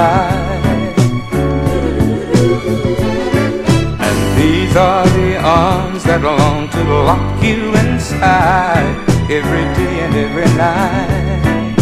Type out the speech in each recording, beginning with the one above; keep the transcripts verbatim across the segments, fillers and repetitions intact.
right. And these are the arms that long to lock you inside every day and every night.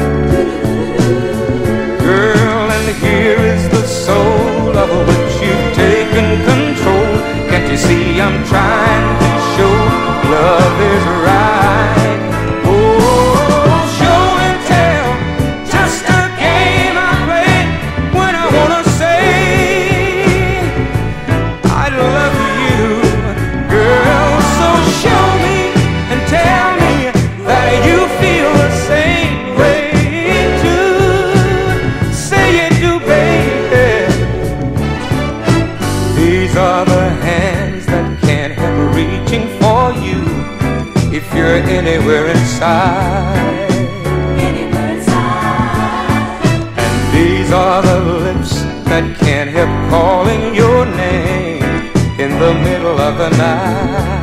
Girl, and here is the soul of which you've taken control. Can't you see I'm trying to show love is right? Oh, show and tell, just a game I play when I wanna say I love you, girl. So show me and tell me that you feel the same way too. Say you do, baby. These are the hands that can't help reaching for you if you're anywhere inside. Anywhere inside. And these are the lips that can't help calling your name in the middle of the night.